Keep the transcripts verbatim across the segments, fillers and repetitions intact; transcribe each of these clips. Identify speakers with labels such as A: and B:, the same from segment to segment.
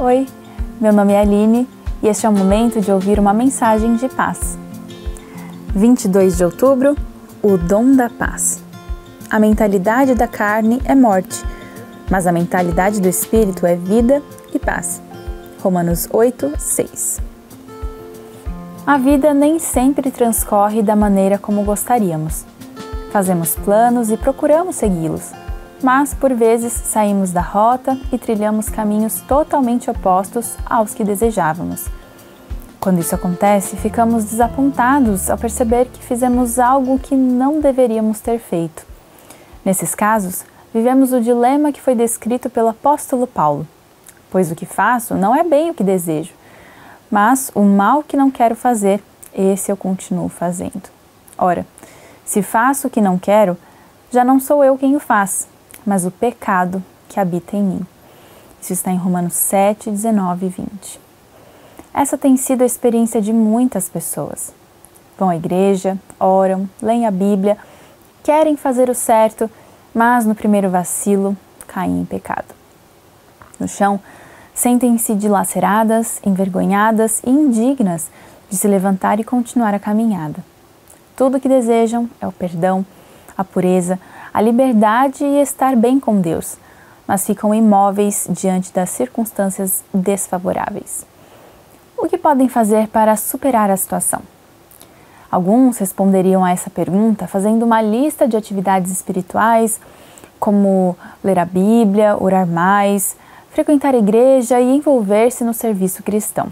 A: Oi, meu nome é Aline e este é o momento de ouvir uma mensagem de paz. vinte e dois de outubro, o dom da paz. A mentalidade da carne é morte, mas a mentalidade do espírito é vida e paz. Romanos oito, seis. A vida nem sempre transcorre da maneira como gostaríamos. Fazemos planos e procuramos segui-los, mas por vezes saímos da rota e trilhamos caminhos totalmente opostos aos que desejávamos. Quando isso acontece, ficamos desapontados ao perceber que fizemos algo que não deveríamos ter feito. Nesses casos, vivemos o dilema que foi descrito pelo apóstolo Paulo: pois o que faço não é bem o que desejo, mas o mal que não quero fazer, esse eu continuo fazendo. Ora, se faço o que não quero, já não sou eu quem o faz, mas o pecado que habita em mim. Isso está em Romanos sete, dezenove e vinte. Essa tem sido a experiência de muitas pessoas. Vão à igreja, oram, leem a Bíblia, querem fazer o certo, mas no primeiro vacilo caem em pecado. No chão, sentem-se dilaceradas, envergonhadas e indignas de se levantar e continuar a caminhada. Tudo o que desejam é o perdão, a pureza, a liberdade e estar bem com Deus, mas ficam imóveis diante das circunstâncias desfavoráveis. O que podem fazer para superar a situação? Alguns responderiam a essa pergunta fazendo uma lista de atividades espirituais, como ler a Bíblia, orar mais, frequentar a igreja e envolver-se no serviço cristão.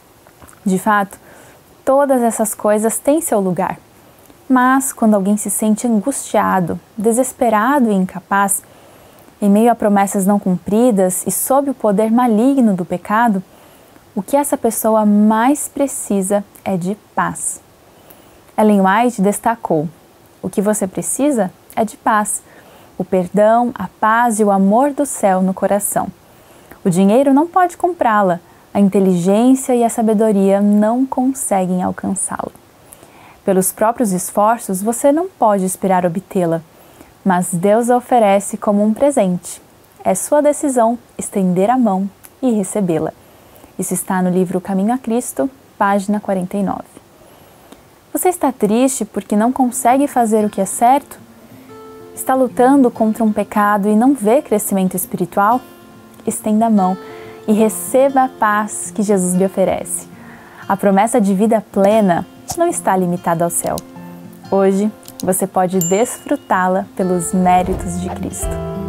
A: De fato, todas essas coisas têm seu lugar. Mas quando alguém se sente angustiado, desesperado e incapaz, em meio a promessas não cumpridas e sob o poder maligno do pecado, o que essa pessoa mais precisa é de paz. Ellen White destacou: o que você precisa é de paz, o perdão, a paz e o amor do céu no coração. O dinheiro não pode comprá-la, a inteligência e a sabedoria não conseguem alcançá-lo. Pelos próprios esforços, você não pode esperar obtê-la, mas Deus a oferece como um presente. É sua decisão estender a mão e recebê-la. Isso está no livro Caminho a Cristo, página quarenta e nove. Você está triste porque não consegue fazer o que é certo? Está lutando contra um pecado e não vê crescimento espiritual? Estenda a mão e receba a paz que Jesus lhe oferece. A promessa de vida plena não está limitada ao céu. Hoje, você pode desfrutá-la pelos méritos de Cristo.